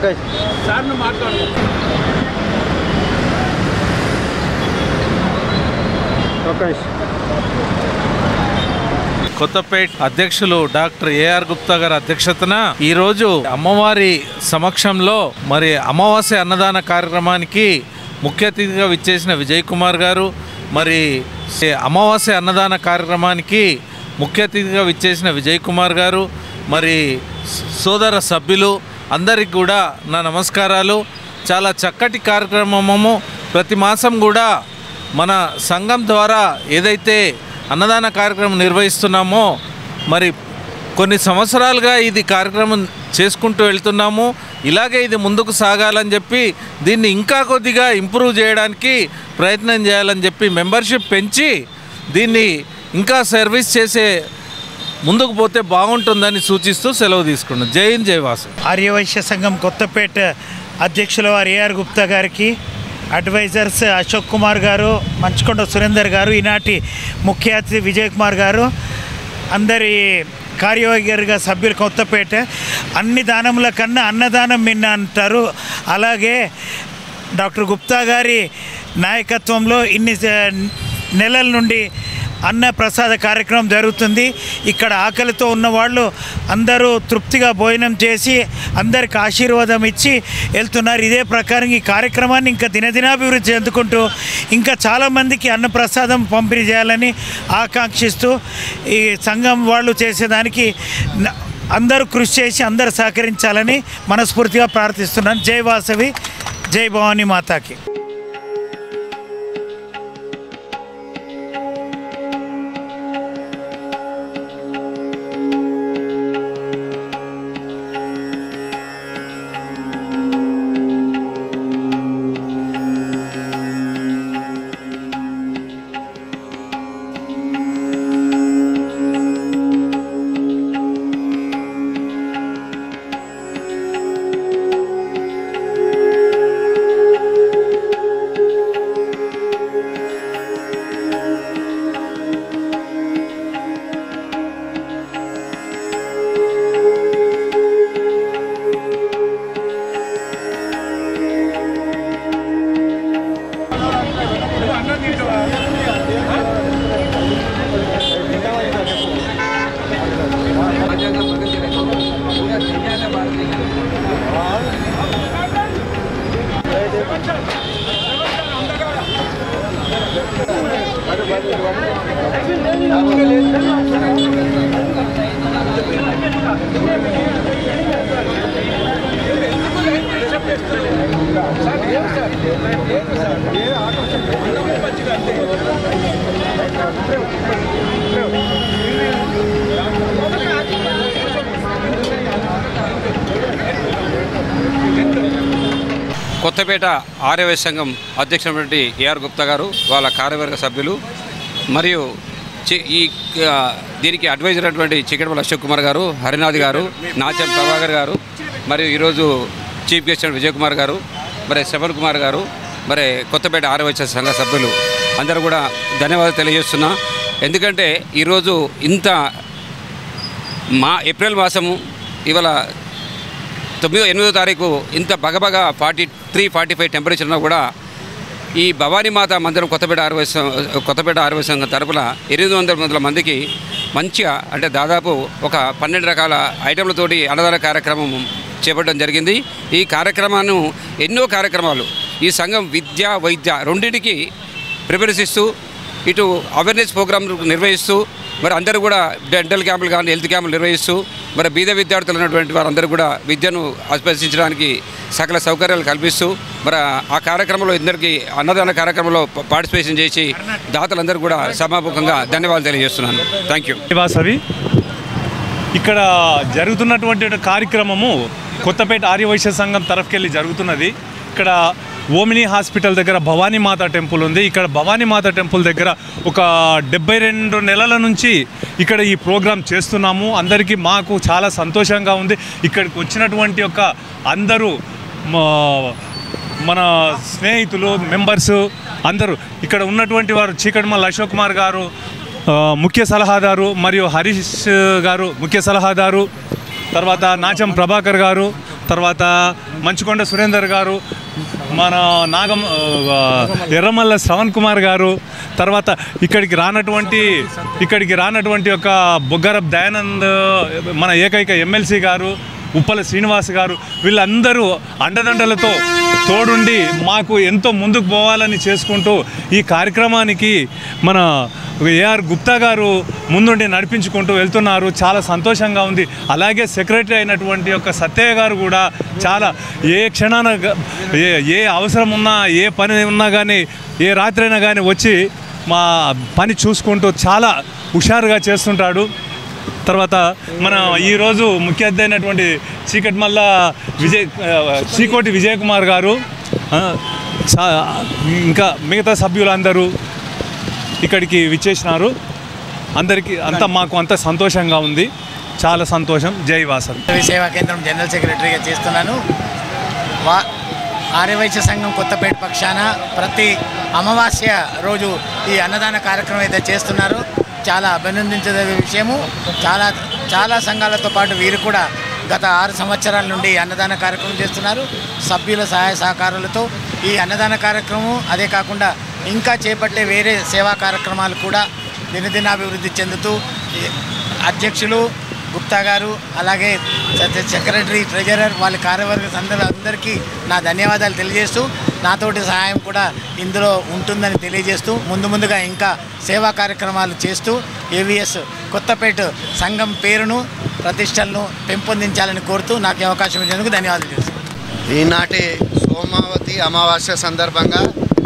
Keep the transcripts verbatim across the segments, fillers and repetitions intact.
Okay sir నువ్వు మాట్లాడు okay Kothapeta అధ్యక్షులు డాక్టర్ ఏఆర్ గుప్తా గారి అధ్యక్షతన ఈరోజు అమ్మవారి సమక్షంలో మరి అమావాస్య అన్నదాన కార్యక్రమానికి ముఖ్య అతిథిగా విచ్చేసిన విజయ్ కుమార్ గారు మరి అమావాస్య అన్నదాన కార్యక్రమానికి ముఖ్య అతిథిగా విచ్చేసిన విజయ్ కుమార్ గారు మరి సోదర సభ్యులు అందరికి కూడా నా నమస్కారాలు. చాలా చక్కటి కార్యక్రమము. ప్రతి మాసం కూడా మన సంఘం ద్వారా ఏదైతే అన్నదాన కార్యక్రమం నిర్వహిస్తున్నామో మరి కొన్ని సంవత్సరాలుగా ఇది కార్యక్రమం చేసుకుంటూ వెళ్తున్నాము. ఇలాగే ఇది ముందుకు సాగాలని చెప్పి దీన్ని ఇంకా కొద్దిగా ఇంప్రూవ్ చేయడానికి ప్రయత్నం చేయాలని చెప్పి మెంబర్షిప్ పెంచి దీన్ని ఇంకా సర్వీస్ చేసే ముందుకు పోతే బాగుంటుందని సూచిస్తూ సెలవు తీసుకున్నాను. జై హింద్, జై వాసు. ఆర్యవైశ్య సంఘం కొత్తపేట అధ్యక్షుల వారు ఏఆర్ గుప్తా గారికి, అడ్వైజర్స్ అశోక్ కుమార్ గారు, మంచుకొండ సురేందర్ గారు, ఈనాటి ముఖ్య అతిథి విజయ్ కుమార్ గారు, అందరి కార్యవర్గ సభ్యులు కొత్తపేట. అన్ని దానముల కన్నా అన్నదానం మిన్న అంటారు. అలాగే డాక్టర్ గుప్తా గారి నాయకత్వంలో ఇన్ని నెలల నుండి అన్న ప్రసాద కార్యక్రమం జరుగుతుంది. ఇక్కడ ఆకలితో ఉన్నవాళ్ళు అందరూ తృప్తిగా భోజనం చేసి అందరికి ఆశీర్వాదం ఇచ్చి వెళ్తున్నారు. ఇదే ప్రకారం ఈ కార్యక్రమాన్ని ఇంకా దినదినాభివృద్ధి చెందుకుంటూ ఇంకా చాలామందికి అన్న ప్రసాదం పంపిణీ చేయాలని ఆకాంక్షిస్తూ ఈ సంఘం వాళ్ళు చేసేదానికి అందరూ కృషి చేసి అందరూ సహకరించాలని మనస్ఫూర్తిగా ప్రార్థిస్తున్నాను. జై వాసవి, జై భవానీ మాతాకి. కొత్తపేట ఆర్యవైశ్య సంఘం అధ్యక్షుడు ఏఆర్ గుప్తా గారు, వాళ్ళ కార్యవర్గ సభ్యులు మరియు ఈ దీనికి అడ్వైజర్ అటువంటి చికెట్పల్లి అశోక్ కుమార్ గారు, హరినాథ్ గారు, నాచం ప్రభాకర్ గారు, మరియు ఈరోజు చీఫ్ గెస్ట్ విజయ్ కుమార్ గారు, మరి శ్రవణ్ కుమార్ గారు, మరి కొత్తపేట ఆర్యవైశ్య సంఘ సభ్యులు అందరూ కూడా ధన్యవాదాలు తెలియజేస్తున్నా. ఎందుకంటే ఈరోజు ఇంత మా ఏప్రిల్ మాసము ఇవాళ తొమ్మిదో ఎనిమిదో తారీఖు ఇంత బగబగ forty three forty five temperature ఉన్నా కూడా ఈ భవానీమాత మందిరం కొత్తపేట ఆర్యవైశ్య కొత్తపేట ఆర్యవైశ్య సంఘం తరపున ఎనిమిది వందల వందల మందికి మంచిగా అంటే దాదాపు ఒక పన్నెండు రకాల ఐటెంలతోటి అన్నదాన కార్యక్రమం చేపట్టడం జరిగింది. ఈ కార్యక్రమాన్ని ఎన్నో కార్యక్రమాలు ఈ సంఘం విద్య వైద్య రెండింటికి ప్రిపరేషన్ ఇస్తూ ఇటు అవేర్నెస్ ప్రోగ్రామ్ నిర్వహిస్తూ మరి అందరూ కూడా డెంటల్ క్యాంపులు కానీ హెల్త్ క్యాంపులు నిర్వహిస్తూ మరి బీద విద్యార్థులు ఉన్నటువంటి వారందరూ కూడా విద్యను అభ్యసించడానికి సకల సౌకర్యాలు కల్పిస్తూ మరి ఆ కార్యక్రమంలో ఇద్దరికి అన్నదాన కార్యక్రమంలో పార్టిసిపేషన్ చేసి దాతలందరూ కూడా సభాముఖంగా ధన్యవాదాలు తెలియజేస్తున్నాను. Thank you. వాసవి ఇక్కడ జరుగుతున్నటువంటి కార్యక్రమము కొత్తపేట ఆర్యవైశ్య సంఘం తరఫుకెళ్ళి జరుగుతున్నది. ఇక్కడ ఓమిని హాస్పిటల్ దగ్గర భవానీమాత టెంపుల్ ఉంది. ఇక్కడ భవానీమాత టెంపుల్ దగ్గర ఒక డెబ్బై రెండు నెలల నుంచి ఇక్కడ ఈ ప్రోగ్రాం చేస్తున్నాము. అందరికీ మాకు చాలా సంతోషంగా ఉంది. ఇక్కడికి వచ్చినటువంటి ఒక అందరూ మన స్నేహితులు మెంబర్స్ అందరూ ఇక్కడ ఉన్నటువంటి వారు చీకటిమల్ల అశోక్ కుమార్ గారు ముఖ్య సలహాదారు, మరియు హరీష్ గారు ముఖ్య సలహాదారు, తర్వాత నాచం ప్రభాకర్ గారు, తర్వాత మంచుకొండ సురేందర్ గారు, మన నాగం ఎర్రమల్ల శ్రవణ్ కుమార్ గారు, తర్వాత ఇక్కడికి రానటువంటి ఇక్కడికి రానటువంటి ఒక బొగ్గరప్ దయానంద్ మన ఏకైక ఎమ్మెల్సీ గారు, ఉప్పల శ్రీనివాస్ గారు, వీళ్ళందరూ అండదండలతో తోడుండి మాకు ఎంతో ముందుకు పోవాలని చేసుకుంటూ ఈ కార్యక్రమానికి మన ఏఆర్ గుప్తా గారు ముందుండి నడిపించుకుంటూ వెళ్తున్నారు. చాలా సంతోషంగా ఉంది. అలాగే సెక్రటరీ అయినటువంటి యొక్క సత్యయ్య గారు కూడా చాలా ఏ క్షణాన ఏ ఏ అవసరం ఉన్నా, ఏ పని ఉన్నా కానీ, ఏ రాత్రి అయినా కానీ వచ్చి మా పని చూసుకుంటూ చాలా హుషారుగా చేస్తుంటాడు. తర్వాత మన ఈరోజు ముఖ్య అతిథి అయినటువంటి చీకటిమల్ల విజయ్ చీకోటి విజయ్ కుమార్ గారు, ఇంకా మిగతా సభ్యులందరూ ఇక్కడికి విచ్చేసినారు. అందరికీ అంతా మాకు అంత సంతోషంగా ఉంది. చాలా సంతోషం. జై వాసవి సేవా కేంద్రం జనరల్ సెక్రటరీగా చేస్తున్నాను. వా ఆర్యవైశ్య సంఘం కొత్తపేట పక్షాన ప్రతి అమావాస్య రోజు ఈ అన్నదాన కార్యక్రమం అయితే చేస్తున్నారు. చాలా అభినందించదగ్గ విషయము. చాలా చాలా సంఘాలతో పాటు వీరు కూడా గత ఆరు సంవత్సరాల నుండి అన్నదాన కార్యక్రమం చేస్తున్నారు. సభ్యుల సహాయ సహకారాలతో ఈ అన్నదాన కార్యక్రమం, అదే కాకుండా ఇంకా చేపట్టే వేరే సేవా కార్యక్రమాలు కూడా దినదినాభివృద్ధి చెందుతూ అధ్యక్షులు గుప్తా గారు, అలాగే సెక్రటరీ, ట్రెజరర్, వాళ్ళ కార్యవర్గ అందరూ అందరికీ నా ధన్యవాదాలు తెలియజేస్తూ, నాతోటి సహాయం కూడా ఇందులో ఉంటుందని తెలియజేస్తూ ముందు ముందుగా ఇంకా సేవా కార్యక్రమాలు చేస్తూ ఏవిఎస్ కొత్తపేట సంఘం పేరును, ప్రతిష్టలను పెంపొందించాలని కోరుతూ నాకు అవకాశం ఇచ్చినందుకు ధన్యవాదాలు తెలుసు. ఈనాటి సోమావతి అమావాస్య సందర్భంగా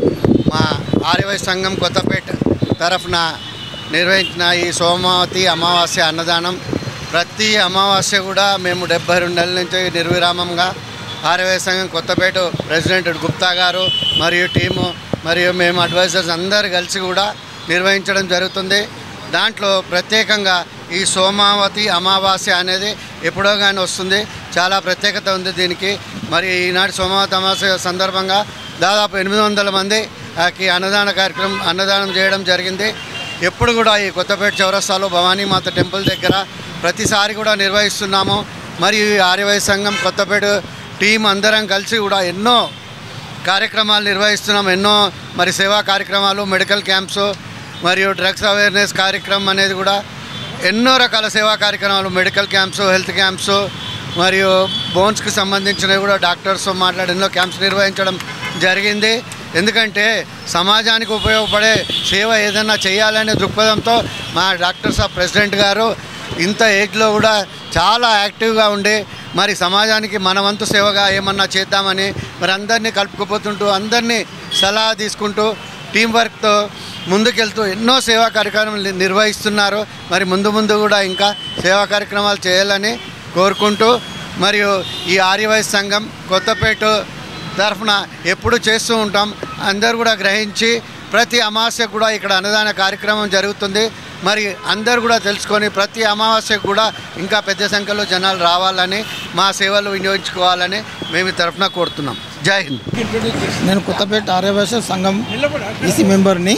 మా ఆర్యవైశ్య సంఘం కొత్తపేట తరఫున నిర్వహించిన ఈ సోమావతి అమావాస్య అన్నదానం ప్రతి అమావాస్య కూడా మేము డెబ్బై రెండు నెలల నుంచి నిర్విరామంగా ఆర్యవైశ్య సంఘం కొత్తపేట ప్రెసిడెంట్ గుప్తా గారు మరియు టీము మరియు మేము అడ్వైజర్స్ అందరు కలిసి కూడా నిర్వహించడం జరుగుతుంది. దాంట్లో ప్రత్యేకంగా ఈ సోమావతి అమావాస్య అనేది ఎప్పుడో కానీ వస్తుంది. చాలా ప్రత్యేకత ఉంది దీనికి. మరి ఈనాటి సోమావతి అమావాస్య సందర్భంగా దాదాపు ఎనిమిది వందల మందికి అన్నదాన కార్యక్రమం అన్నదానం చేయడం జరిగింది. ఎప్పుడు కూడా ఈ కొత్తపేట చౌరస్తాలో భవానీమాత టెంపుల్ దగ్గర ప్రతిసారి కూడా నిర్వహిస్తున్నాము. మరియు ఈ ఆర్యవైశ్య సంఘం కొత్తపేట టీం అందరం కలిసి కూడా ఎన్నో కార్యక్రమాలు నిర్వహిస్తున్నాం. ఎన్నో మరి సేవా కార్యక్రమాలు, మెడికల్ క్యాంప్స్ మరియు డ్రగ్స్ అవేర్నెస్ కార్యక్రమం అనేది కూడా ఎన్నో రకాల సేవా కార్యక్రమాలు, మెడికల్ క్యాంప్స్, హెల్త్ క్యాంప్స్ మరియు బోన్స్కి సంబంధించినవి కూడా డాక్టర్స్తో మాట్లాడి ఎన్నో క్యాంప్స్ నిర్వహించడం జరిగింది. ఎందుకంటే సమాజానికి ఉపయోగపడే సేవ ఏదైనా చేయాలనే దృక్పథంతో మా డాక్టర్ సాబ్ ప్రెసిడెంట్ గారు ఇంత ఏజ్లో కూడా చాలా యాక్టివ్గా ఉండి మరి సమాజానికి మన వంతు సేవగా ఏమన్నా చేద్దామని మరి అందరినీ కలుపుకుపోతుంటూ, అందరినీ సలహా తీసుకుంటూ, టీం వర్క్తో ముందుకెళ్తూ ఎన్నో సేవా కార్యక్రమాలు నిర్వహిస్తున్నారు. మరి ముందు ముందు కూడా ఇంకా సేవా కార్యక్రమాలు చేయాలని కోరుకుంటూ, మరియు ఈ ఆర్యవైశ్య సంఘం కొత్తపేట తరఫున ఎప్పుడు చేస్తూ ఉంటాం. అందరూ కూడా గ్రహించి ప్రతి అమావాస్యకు కూడా ఇక్కడ అన్నదాన కార్యక్రమం జరుగుతుంది. మరి అందరూ కూడా తెలుసుకొని ప్రతి అమావాస్యకు కూడా ఇంకా పెద్ద సంఖ్యలో జనాలు రావాలని, మా సేవలు వినియోగించుకోవాలని మేము ఈ తరఫున కోరుతున్నాం. జై హింద్. నేను కొత్తపేట ఆర్యవైశ్య సంఘం ఈసీ మెంబర్ని.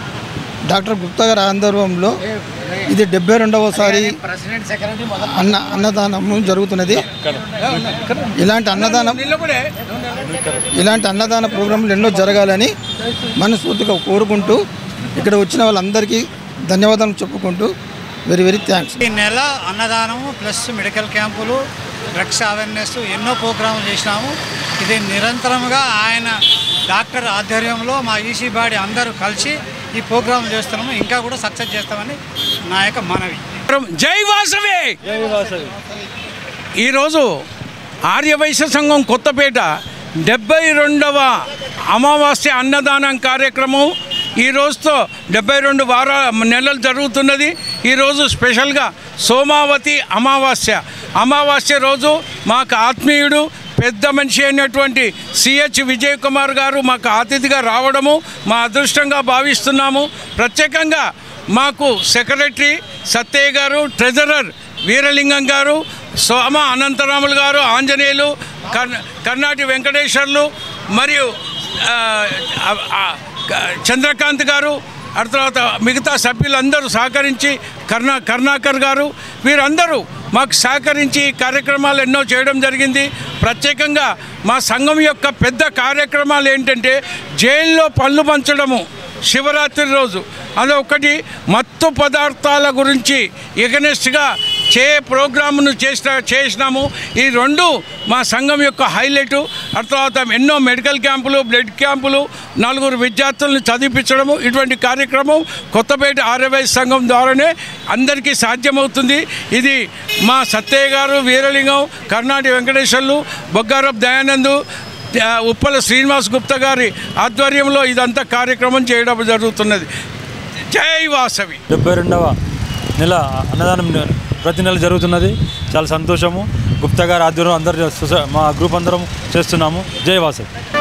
డాక్టర్ గుప్తా గారి ఆందోళనలో ఇది డెబ్బై రెండవసారి అన్న అన్నదానము జరుగుతున్నది. ఇలాంటి అన్నదానం ఇలాంటి అన్నదాన ప్రోగ్రాంలు ఎన్నో జరగాలని మనస్ఫూర్తిగా కోరుకుంటూ ఇక్కడ వచ్చిన వాళ్ళందరికీ ధన్యవాదాలు చెప్పుకుంటూ వెరీ వెరీ థ్యాంక్స్. ఈ నెల అన్నదానము ప్లస్ మెడికల్ క్యాంపులు, డ్రగ్స్ అవేర్నెస్ ఎన్నో ప్రోగ్రాములు చేసినాము. ఇది నిరంతరంగా ఆయన డాక్టర్ ఆధ్వర్యంలో మా ఈసీ బాడీ అందరూ కలిసి ఈ ప్రోగ్రాం చేస్తున్నాము. ఇంకా కూడా సక్సెస్ చేస్తామని నా యొక్క మనవి. జై వాసవి. ఈరోజు ఆర్యవైశ్య సంఘం కొత్తపేట డెబ్బై రెండవ అమావాస్య అన్నదానం కార్యక్రమం ఈ రోజుతో డెబ్బై రెండు వార నెలలు జరుగుతున్నది. ఈరోజు స్పెషల్గా సోమావతి అమావాస్య అమావాస్య రోజు మాకు ఆత్మీయుడు పెద్ద మనిషి అయినటువంటి సిహెచ్ విజయ్ కుమార్ గారు మాకు అతిథిగా రావడము మా అదృష్టంగా భావిస్తున్నాము. ప్రత్యేకంగా మాకు సెక్రటరీ సత్యయ్య గారు, ట్రెజరర్ వీరలింగం గారు, సోమ అనంతరాములు గారు, ఆంజనేయులు, కర్ణాటి వెంకటేశ్వర్లు మరియు చంద్రకాంత్ గారు, ఆ తర్వాత మిగతా సభ్యులందరూ సహకరించి కర్ణా కరుణాకర్ గారు వీరందరూ మాకు సహకరించి కార్యక్రమాలు ఎన్నో చేయడం జరిగింది. ప్రత్యేకంగా మా సంఘం యొక్క పెద్ద కార్యక్రమాలు ఏంటంటే జైల్లో పళ్ళు పంచడము శివరాత్రి రోజు, అదొకటి. మత్తు పదార్థాల గురించి ఎగనెస్ట్గా చే ప్రోగ్రామును చేసిన చేసినాము. ఈ రెండు మా సంఘం యొక్క హైలైటు. ఆ తర్వాత ఎన్నో మెడికల్ క్యాంపులు, బ్లడ్ క్యాంపులు, నలుగురు విద్యార్థులను చదివించడము, ఇటువంటి కార్యక్రమం కొత్తపేట ఆర్యవైశ్య సంఘం ద్వారానే అందరికీ సాధ్యమవుతుంది. ఇది మా సత్తయ్య గారు, వీరలింగం, కర్ణాటి వెంకటేశ్వర్లు, బొగ్గారపు దయానందు, ఉప్పల శ్రీనివాస్ గుప్తా గారి ఆధ్వర్యంలో ఇదంతా కార్యక్రమం చేయడం జరుగుతున్నది. జై వాసవి. డెబ్బై రెండవ నెల అన్నదానం ప్రతి నెల జరుగుతున్నది. చాలా సంతోషము. గుప్తా గారి ఆధ్వర్యం అందరు మా గ్రూప్ అందరం చేస్తున్నాము. జై వాసవి.